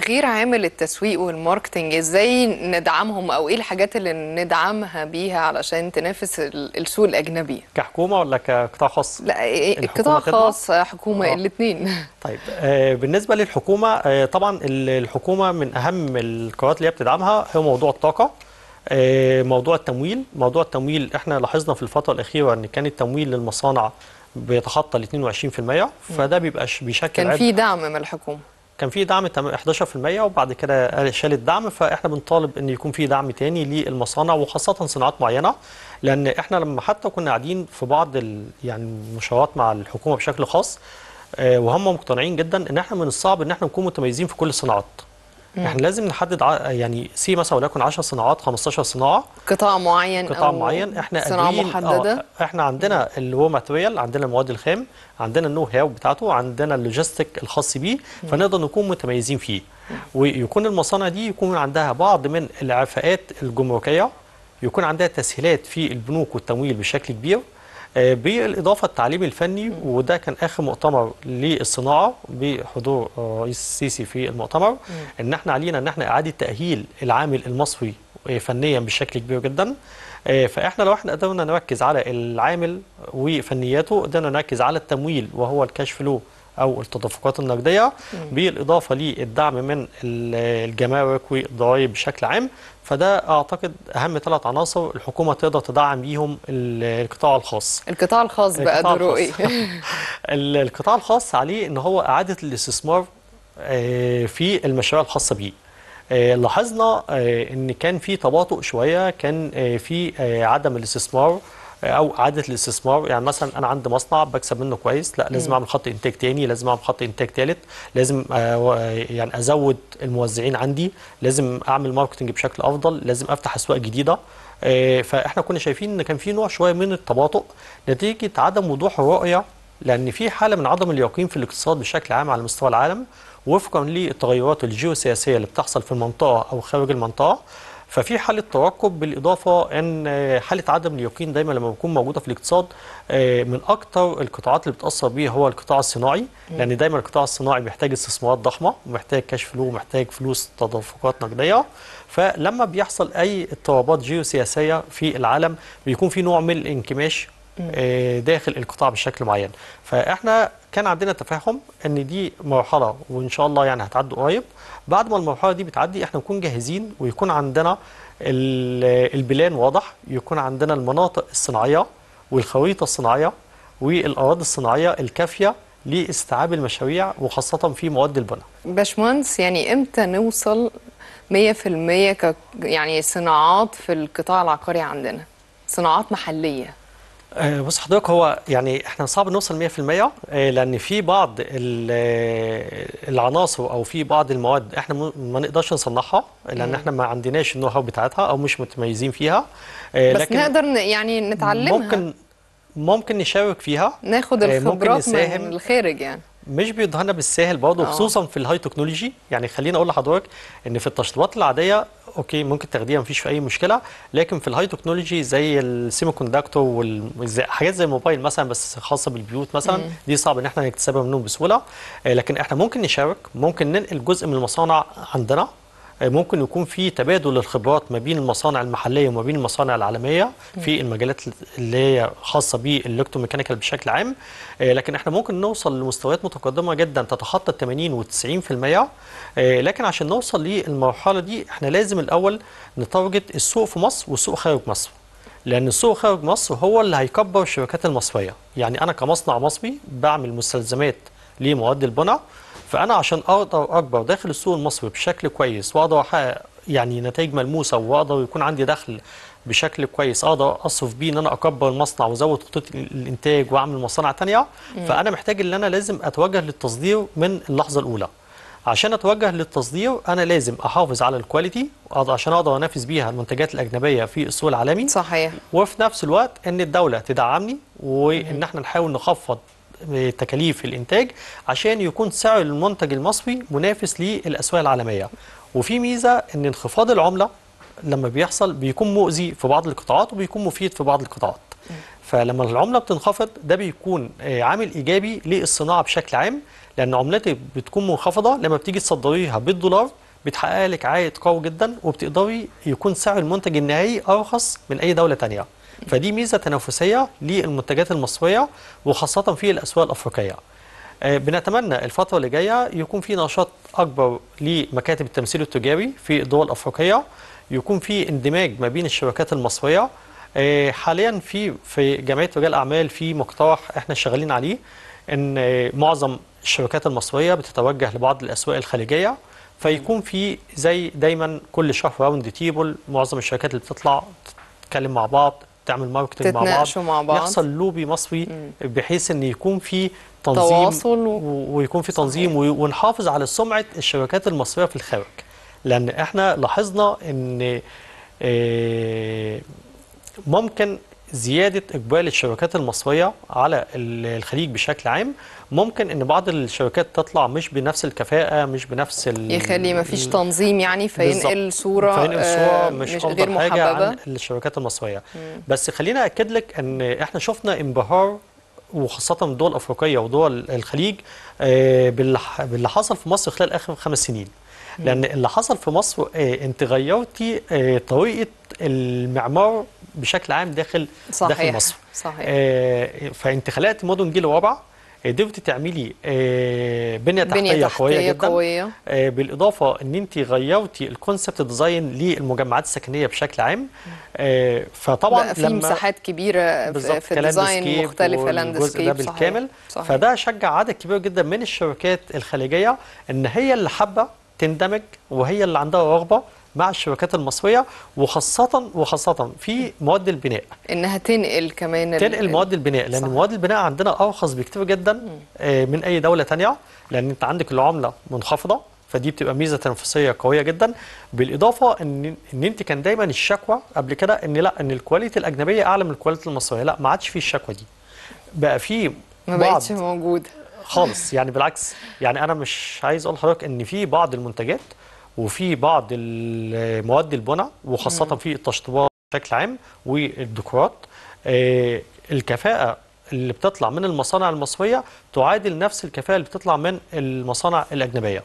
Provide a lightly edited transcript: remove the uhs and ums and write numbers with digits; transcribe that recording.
غير عامل التسويق والماركتينج ازاي ندعمهم او ايه الحاجات اللي ندعمها بيها علشان تنافس السوق الاجنبي؟ كحكومه ولا كقطاع خاص؟ لا، قطاع الحكومه تدعم. خاص حكومة الاثنين. طيب، بالنسبه للحكومه، طبعا الحكومه من اهم القرارات اللي هي بتدعمها هو موضوع الطاقه. موضوع التمويل احنا لاحظنا في الفتره الاخيره ان كان التمويل للمصانع بيتخطى ال 22%، فده بيبقى بيشكل كان عبء. في دعم من الحكومة. كان في دعم 11% وبعد كده شال الدعم، فاحنا بنطالب ان يكون في دعم تاني للمصانع وخاصه صناعات معينه، لان احنا لما حتى كنا قاعدين في بعض يعني المشاورات مع الحكومه بشكل خاص، وهم مقتنعين جدا ان احنا من الصعب ان احنا نكون متميزين في كل الصناعات. احنا لازم نحدد يعني مثلا وليكن 10 صناعات 15 صناعه، قطاع معين قطاع او معين احنا صناعة قادرين. محددة. احنا عندنا الرو ماتريال، عندنا المواد الخام، عندنا النو هاو بتاعته، عندنا اللوجيستيك الخاص بيه، فنقدر نكون متميزين فيه. ويكون المصانع دي يكون عندها بعض من العفاءات الجمركيه، يكون عندها تسهيلات في البنوك والتمويل بشكل كبير، بالإضافة التعليم الفني. وده كان آخر مؤتمر للصناعة بحضور رئيس السيسي في المؤتمر، إن احنا علينا إن احنا إعادة تأهيل العامل المصري فنيا بشكل كبير جدا. فاحنا لو احنا قدرنا نركز على العامل وفنياته، قدرنا نركز على التمويل وهو الكاش فلو او التدفقات النقديه، بالاضافه للدعم من الجمارك والضرائب بشكل عام، فده اعتقد اهم 3 عناصر الحكومه تقدر تدعم بيهم القطاع الخاص. القطاع الخاص بقى دوره ايه؟ القطاع الخاص عليه ان هو اعاده الاستثمار في المشاريع الخاصه بيه. لاحظنا ان كان في تباطؤ شويه، كان في عدم الاستثمار او اعاده الاستثمار. يعني مثلا انا عندي مصنع بكسب منه كويس، لا لازم اعمل خط انتاج تاني، لازم اعمل خط انتاج تالت، لازم يعني ازود الموزعين عندي، لازم اعمل ماركتنج بشكل افضل، لازم افتح اسواق جديده. فاحنا كنا شايفين ان كان في نوع شويه من التباطؤ نتيجه عدم وضوح الرؤيه، لان في حاله من عدم اليقين في الاقتصاد بشكل عام على مستوى العالم، وفقا للتغيرات الجيوسياسيه اللي بتحصل في المنطقه او خارج المنطقه. ففي حاله ترقب، بالاضافه ان حاله عدم اليقين دايما لما بتكون موجوده في الاقتصاد، من اكثر القطاعات اللي بتاثر بيها هو القطاع الصناعي، لان دايما القطاع الصناعي بيحتاج استثمارات ضخمه، ومحتاج كاش فلو، ومحتاج فلوس تدفقات نقديه. فلما بيحصل اي اضطرابات جيوسياسيه في العالم بيكون في نوع من الانكماش داخل القطاع بشكل معين. فاحنا كان عندنا تفاهم ان دي مرحله وان شاء الله يعني هتعدي قريب. بعد ما المرحله دي بتعدي احنا نكون جاهزين، ويكون عندنا البلان واضح، يكون عندنا المناطق الصناعيه والخريطه الصناعيه والاراضي الصناعيه الكافيه لاستيعاب المشاريع، وخاصه في مواد البناء. باشمهندس، يعني امتى نوصل 100% يعني صناعات في القطاع العقاري عندنا، صناعات محليه؟ بص حضرتك، هو يعني احنا صعب نوصل 100%، لان في بعض العناصر او في بعض المواد احنا ما نقدرش نصنعها، لان احنا ما عندناش النو هاو بتاعتها او مش متميزين فيها. بس لكن نقدر يعني نتعلمها، ممكن نشارك فيها، ناخد ممكن الخبرات من نساهم. الخارج يعني. مش بيدهنا بالساهل برضه، خصوصا في الهاي تكنولوجي. يعني خليني اقول لحضرتك ان في التشطيبات العاديه اوكي ممكن تاخديها مفيش في اي مشكله، لكن في الهاي تكنولوجي زي السيمي كوندكتور وحاجات زي الموبايل مثلا بس خاصه بالبيوت مثلا، دي صعب ان احنا نكتسبها منهم بسهوله. لكن احنا ممكن نشارك، ممكن ننقل جزء من المصانع عندنا، ممكن يكون في تبادل الخبرات ما بين المصانع المحليه وما بين المصانع العالميه في المجالات اللي هي خاصه بالالكتروميكانيكال بشكل عام. لكن احنا ممكن نوصل لمستويات متقدمه جدا تتخطى ال 80 و90%. لكن عشان نوصل للمرحله دي احنا لازم الاول نتارجت السوق في مصر والسوق خارج مصر، لان السوق خارج مصر هو اللي هيكبر الشركات المصريه. يعني انا كمصنع مصري بعمل مستلزمات لمواد البناء، فانا عشان اقدر اكبر داخل السوق المصري بشكل كويس، واقدر احقق يعني نتائج ملموسه، واقدر يكون عندي دخل بشكل كويس اقدر اصرف بيه ان انا اكبر المصنع وازود خطوط الانتاج واعمل مصانع ثانيه، فانا محتاج ان انا لازم اتوجه للتصدير من اللحظه الاولى. عشان اتوجه للتصدير انا لازم احافظ على الكواليتي عشان اقدر انافس بيها المنتجات الاجنبيه في السوق العالمي. صحيح. وفي نفس الوقت ان الدوله تدعمني، وان احنا نحاول نخفض تكاليف الانتاج عشان يكون سعر المنتج المصري منافس للاسواق العالميه. وفي ميزه ان انخفاض العمله لما بيحصل بيكون مؤذي في بعض القطاعات وبيكون مفيد في بعض القطاعات. فلما العمله بتنخفض ده بيكون عامل ايجابي للصناعه بشكل عام، لان عملتك بتكون منخفضه. لما بتيجي تصدريها بالدولار بتحقق لك عائد قوي جدا، وبتقدري يكون سعر المنتج النهائي ارخص من اي دوله تانية. فدي ميزه تنافسيه للمنتجات المصريه، وخاصه في الاسواق الافريقيه. بنتمنى الفترة اللي جاية يكون في نشاط أكبر لمكاتب التمثيل التجاري في الدول الأفريقية، يكون في اندماج ما بين الشركات المصرية. حاليا في جمعية رجال الأعمال في مقترح احنا شغالين عليه، إن معظم الشركات المصرية بتتوجه لبعض الأسواق الخليجية، فيكون في زي دايما كل شهر راوند تيبل، معظم الشركات اللي بتطلع تتكلم مع بعض، تعمل ماركتنج مع بعض، تتناقشوا مع بعض، يحصل لوبي مصري بحيث ان يكون في تنظيم تواصل ويكون في تنظيم ونحافظ على سمعة الشركات المصرية في الخارج. لأن احنا لاحظنا ان ممكن زيادة إقبال الشركات المصرية على الخليج بشكل عام، ممكن ان بعض الشركات تطلع مش بنفس الكفاءة، مش بنفس يخلي ما فيش تنظيم يعني، فينقل صورة مش غير أفضل حاجة محببة عن الشركات المصرية. بس خلينا أكد لك ان احنا شفنا انبهار، وخاصة الدول الأفريقية ودول الخليج، باللي حصل في مصر خلال آخر 5 سنين. لأن اللي حصل في مصر أنت غيرتي طريقة المعمار بشكل عام داخل مصر. صحيح. فأنت خلقت مدن جيل رابع، قدرتي تعملي بنية تحتية قوية جدا. بالإضافة أن أنت غيرتي الكونسبت ديزاين للمجمعات السكنية بشكل عام. فطبعا بقى في مساحات كبيرة في الديزاين مختلفة، الجزء ده بالكامل. صحيح. فده شجع عدد كبير جدا من الشركات الخليجية ان هي اللي حابة تندمج، وهي اللي عندها رغبة مع الشركات المصرية، وخاصة في مواد البناء، انها تنقل كمان مواد البناء. لان مواد البناء عندنا ارخص بكتير جدا من اي دولة تانية، لان انت عندك العملة منخفضة، فدي بتبقى ميزه تنافسيه قويه جدا. بالاضافه ان انت كان دايما الشكوى قبل كده ان لا، ان الكواليتي الاجنبيه اعلى من الكواليتي المصريه. لا، ما عادش في الشكوى دي، بقى في ما بقتش موجوده خالص. يعني بالعكس، يعني انا مش عايز اقول لحضرتك ان في بعض المنتجات وفي بعض المواد البناء، وخاصه في التشطيبات بشكل عام والديكورات، الكفاءه اللي بتطلع من المصانع المصريه تعادل نفس الكفاءه اللي بتطلع من المصانع الاجنبيه.